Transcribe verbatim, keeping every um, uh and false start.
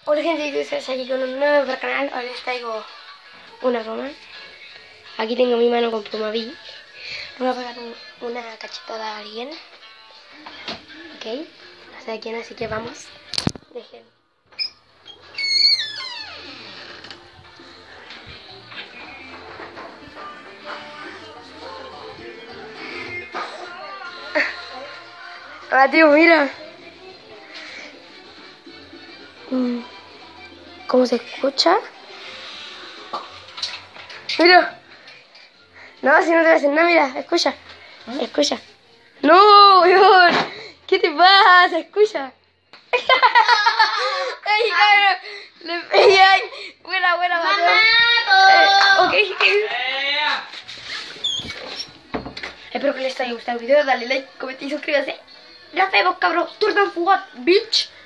Hola gente, yo soy aquí con un nuevo canal. Hoy les traigo una broma. Aquí tengo mi mano con Plomaví. Voy a pegar un, una cachetada a alguien. Ok, no sé a quién, así que vamos. Dejen. Ah, tío, mira. ¿Cómo se escucha? Mira. No, si no te voy a hacer nada, mira, escucha. ¿Eh? Escucha. No, weón. ¿Qué te pasa? Escucha. Ay, cabrón. Le pegué ahí. Buena, buena, Mateo. Eh, ok. Espero que les haya gustado el video. Dale like, comenten y suscríbanse. Nos vemos, cabrón. Turn off what, bitch.